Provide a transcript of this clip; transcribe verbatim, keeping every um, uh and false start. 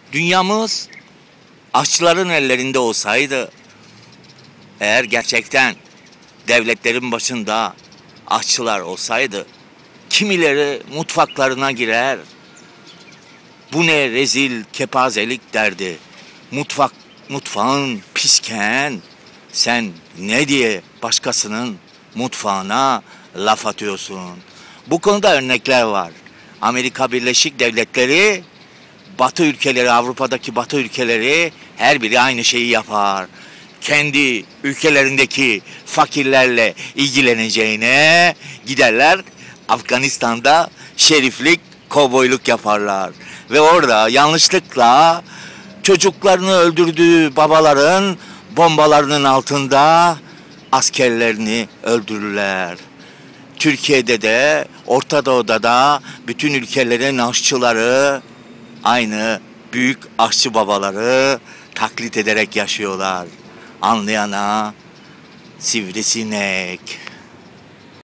Dünyamız aşçıların ellerinde olsaydı, eğer gerçekten devletlerin başında aşçılar olsaydı, kimileri mutfaklarına girer, bu ne rezil kepazelik derdi. Mutfak, mutfağın pisken sen ne diye başkasının mutfağına laf atıyorsun. Bu konuda örnekler var. Amerika Birleşik Devletleri, Batı ülkeleri, Avrupa'daki Batı ülkeleri her biri aynı şeyi yapar. Kendi ülkelerindeki fakirlerle ilgileneceğine giderler Afganistan'da şeriflik, kovboyluk yaparlar. Ve orada yanlışlıkla çocuklarını öldürdüğü babaların bombalarının altında askerlerini öldürürler. Türkiye'de de, Orta Doğu'da da bütün ülkelerin aşçıları aynı büyük aşçı babaları taklit ederek yaşıyorlar. Anlayana sivrisinek.